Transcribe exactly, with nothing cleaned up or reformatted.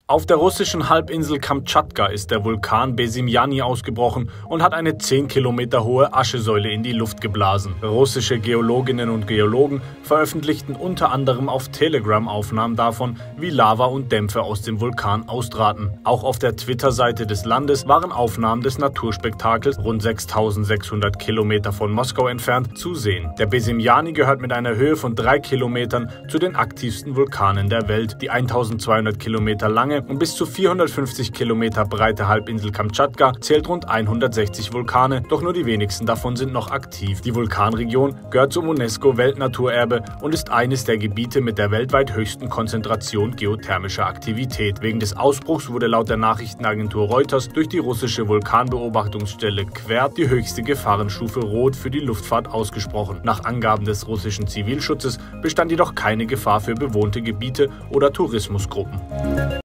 Auf der russischen Halbinsel Kamtschatka ist der Vulkan Bezimjani ausgebrochen und hat eine zehn Kilometer hohe Aschesäule in die Luft geblasen. Russische Geologinnen und Geologen veröffentlichten unter anderem auf Telegram Aufnahmen davon, wie Lava und Dämpfe aus dem Vulkan austraten. Auch auf der Twitter-Seite des Landes waren Aufnahmen des Naturspektakels, rund sechstausendsechshundert Kilometer von Moskau entfernt, zu sehen. Der Bezimjani gehört mit einer Höhe von drei Kilometern zu den aktivsten Vulkanen der Welt. Die eintausendzweihundert Kilometer lange und bis zu vierhundertfünfzig Kilometer breite Halbinsel Kamtschatka zählt rund hundertsechzig Vulkane, doch nur die wenigsten davon sind noch aktiv. Die Vulkanregion gehört zum UNESCO-Weltnaturerbe und ist eines der Gebiete mit der weltweit höchsten Konzentration geothermischer Aktivität. Wegen des Ausbruchs wurde laut der Nachrichtenagentur Reuters durch die russische Vulkanbeobachtungsstelle Qwert die höchste Gefahrenstufe Rot für die Luftfahrt ausgesprochen. Nach Angaben des russischen Zivilschutzes bestand jedoch keine Gefahr für bewohnte Gebiete oder Tourismusgruppen.